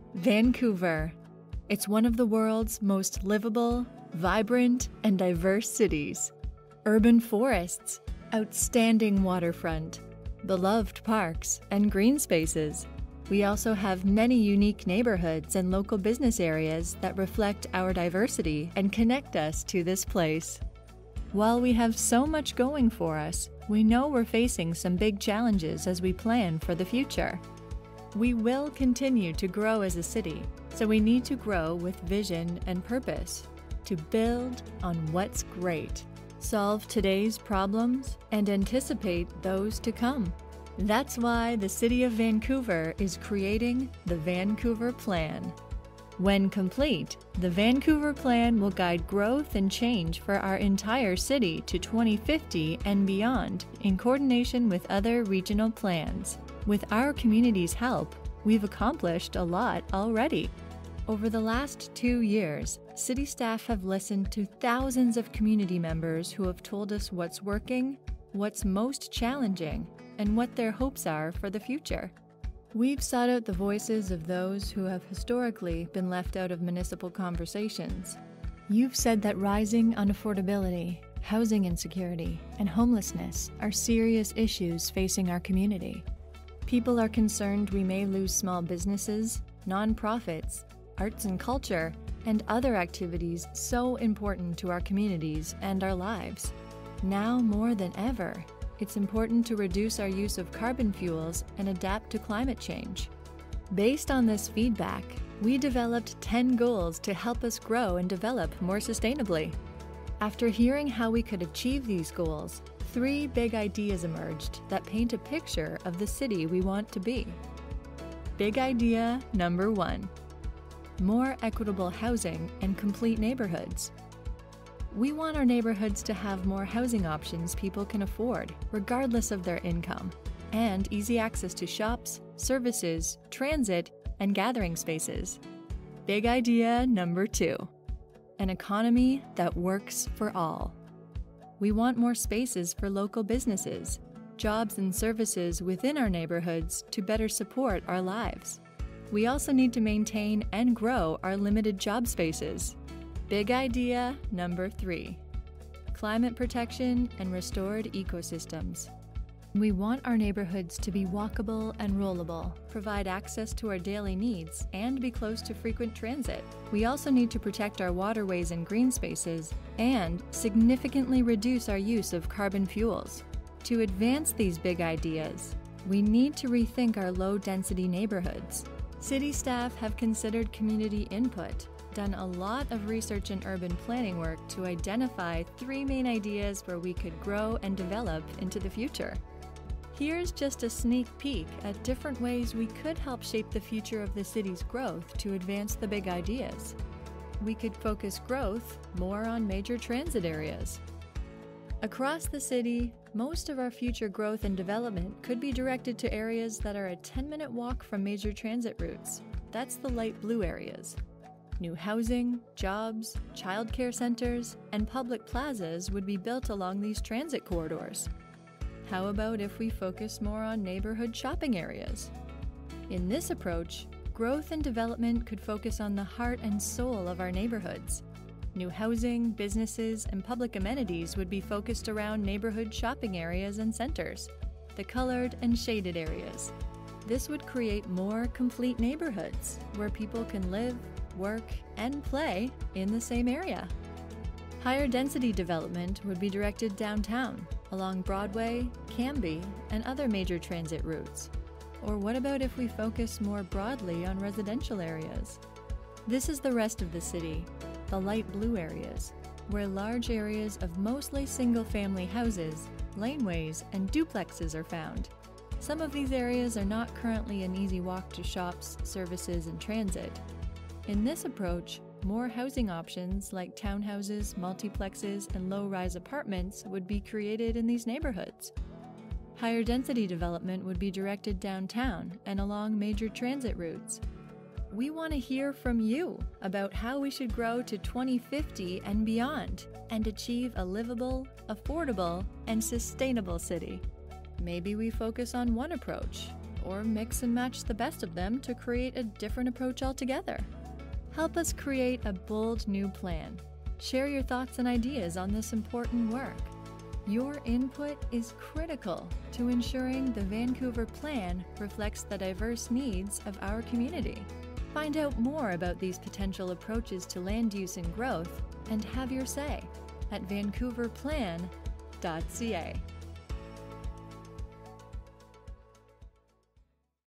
Vancouver. It's one of the world's most livable, vibrant, and diverse cities. Urban forests, outstanding waterfront, beloved parks, and green spaces. We also have many unique neighborhoods and local business areas that reflect our diversity and connect us to this place. While we have so much going for us, we know we're facing some big challenges as we plan for the future. We will continue to grow as a city, so we need to grow with vision and purpose, to build on what's great, solve today's problems, and anticipate those to come. That's why the City of Vancouver is creating the Vancouver Plan. When complete, the Vancouver Plan will guide growth and change for our entire city to 2050 and beyond in coordination with other regional plans. With our community's help, we've accomplished a lot already. Over the last 2 years, city staff have listened to thousands of community members who have told us what's working, what's most challenging, and what their hopes are for the future. We've sought out the voices of those who have historically been left out of municipal conversations. You've said that rising unaffordability, housing insecurity, and homelessness are serious issues facing our community. People are concerned we may lose small businesses, nonprofits, arts and culture, and other activities so important to our communities and our lives. Now more than ever, it's important to reduce our use of carbon fuels and adapt to climate change. Based on this feedback, we developed 10 goals to help us grow and develop more sustainably. After hearing how we could achieve these goals, 3 big ideas emerged that paint a picture of the city we want to be. Big idea number 1: more equitable housing and complete neighborhoods. We want our neighborhoods to have more housing options people can afford, regardless of their income, and easy access to shops, services, transit, and gathering spaces. Big idea number 2: an economy that works for all. We want more spaces for local businesses, jobs and services within our neighborhoods to better support our lives. We also need to maintain and grow our limited job spaces. Big idea number 3: climate protection and restored ecosystems. We want our neighborhoods to be walkable and rollable, provide access to our daily needs, and be close to frequent transit. We also need to protect our waterways and green spaces and significantly reduce our use of carbon fuels. To advance these big ideas, we need to rethink our low-density neighborhoods. City staff have considered community input, done a lot of research and urban planning work to identify 3 main ideas where we could grow and develop into the future. Here's just a sneak peek at different ways we could help shape the future of the city's growth to advance the big ideas. We could focus growth more on major transit areas. Across the city, most of our future growth and development could be directed to areas that are a 10-minute walk from major transit routes. That's the light blue areas. New housing, jobs, childcare centers, and public plazas would be built along these transit corridors. How about if we focus more on neighborhood shopping areas? In this approach, growth and development could focus on the heart and soul of our neighborhoods. New housing, businesses, and public amenities would be focused around neighborhood shopping areas and centers, the colored and shaded areas. This would create more complete neighborhoods where people can live, work, and play in the same area. Higher density development would be directed downtown, along Broadway, Cambie, and other major transit routes. Or what about if we focus more broadly on residential areas? This is the rest of the city, the light blue areas, where large areas of mostly single-family houses, laneways, and duplexes are found. Some of these areas are not currently an easy walk to shops, services, and transit. In this approach, more housing options like townhouses, multiplexes, and low-rise apartments would be created in these neighborhoods. Higher density development would be directed downtown and along major transit routes. We want to hear from you about how we should grow to 2050 and beyond and achieve a livable, affordable, and sustainable city. Maybe we focus on one approach, or mix and match the best of them to create a different approach altogether. Help us create a bold new plan. Share your thoughts and ideas on this important work. Your input is critical to ensuring the Vancouver Plan reflects the diverse needs of our community. Find out more about these potential approaches to land use and growth and have your say at vancouverplan.ca.